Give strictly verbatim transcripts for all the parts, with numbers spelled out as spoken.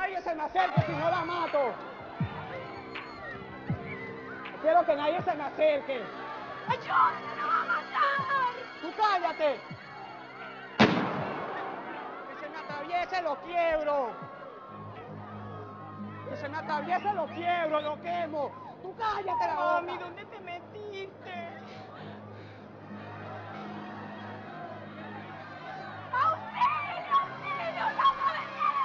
nadie se me acerque, si no la mato. No quiero que nadie se me acerque. ¡Ayúdame, me va a matar! ¡Tú cállate! ¡Que se me atraviese, lo quiebro! ¡Que se me atraviese, lo quiebro, lo quemo! ¡Tú cállate la boca! Mami, ¿dónde te metiste? ¡Auxilio, auxilio! ¡No me quiere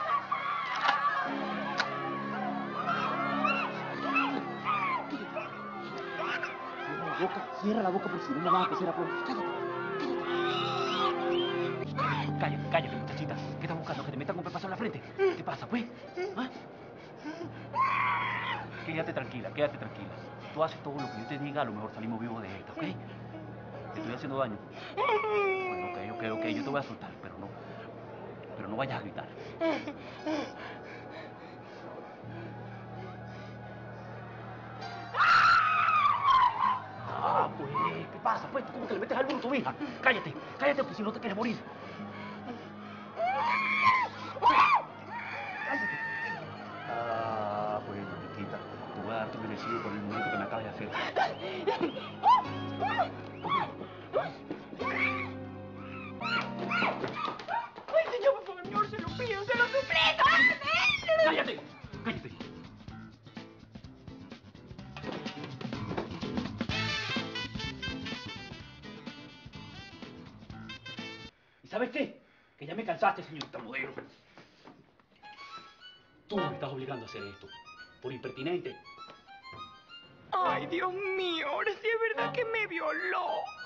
Cierra la boca, cierra la boca por si no me vas a coser a plomo. Cállate. Cállate, cállate, muchachita. ¿Qué estás buscando? ¿Que te metan un pepazo en la frente? ¿Qué pasa, pues? ¿Ah? Quédate tranquila, quédate tranquila. Tú haces todo lo que yo te diga, a lo mejor salimos vivos de esta, ¿ok? Te estoy haciendo daño. Bueno, ok, ok, ok, yo te voy a soltar, pero no... Pero no vayas a gritar. Ah, pues, ¿qué pasa? Pues, ¿cómo que le metes algo a tu hija? Cállate, cállate, pues si no te quieres morir. Cállate. Ah, pues, chiquita, te voy a dar tu merecido por el momento que me acabas de hacer. ¡Ay, señor, por favor, señor, se lo pido, se lo suplico! ¡Cállate! ¡Cállate! ¿Y sabes qué? Que ya me cansaste, señorita modelo. Tú me estás obligando a hacer esto. Por impertinente. Ay, Dios mío, ahora sí es verdad que me violó.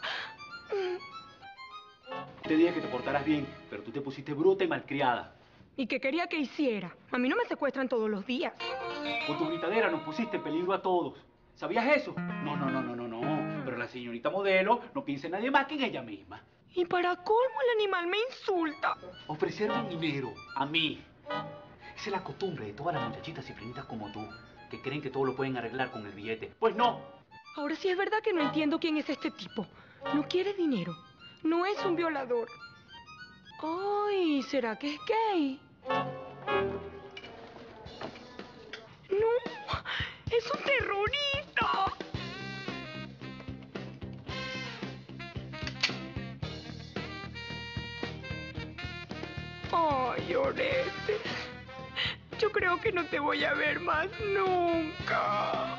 Te dije que te portaras bien, pero tú te pusiste bruta y malcriada. ¿Y qué quería que hiciera? A mí no me secuestran todos los días. Con tu gritadera nos pusiste en peligro a todos. ¿Sabías eso? No, no, no, no, no, no. Pero la señorita modelo no piensa en nadie más que en ella misma. Y para colmo el animal me insulta. Ofrecerme dinero a mí. Esa es la costumbre de todas las muchachitas cifrinitas como tú, que creen que todo lo pueden arreglar con el billete. Pues no. Ahora sí es verdad que no entiendo quién es este tipo. No quiere dinero. No es un violador. Ay, ¿será que es gay? No, es un terrorista. Ay, Orestes, yo creo que no te voy a ver más nunca.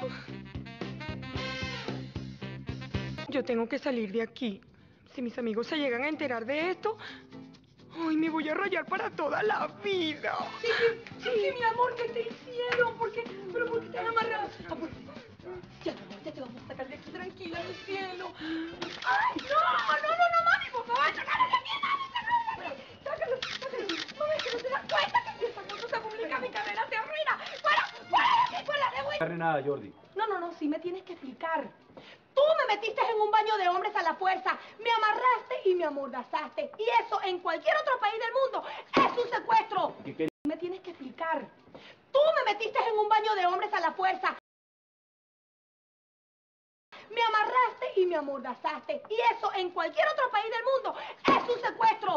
Yo tengo que salir de aquí. Si mis amigos se llegan a enterar de esto, ay, me voy a rayar para toda la vida. Sí, sí, sí, mi amor, ¿qué te hicieron? ¿Por qué? ¿Pero por qué te han amarrado? Ah, pues, ya, ya te vamos a sacar de aquí, tranquila, mi cielo. ¡Ay, no! ¡No, no, no, mami, por favor! ¡Sácalo de aquí, mami! ¡Sácalo, sácalo! Mami, es que no te das cuenta que si esta cosa se publica, mi carrera se arruina. ¡Fuera, fuera de aquí, fuera de aquí! No nada, Jordi. No, no, no, sí me tienes que explicar. Tú me metiste en un baño de hombres a la fuerza, me amarraste y me amordazaste. Y eso en cualquier otro país del mundo es un secuestro. ¿Qué, qué? Me tienes que explicar. Tú me metiste en un baño de hombres a la fuerza. Me amarraste y me amordazaste. Y eso en cualquier otro país del mundo es un secuestro.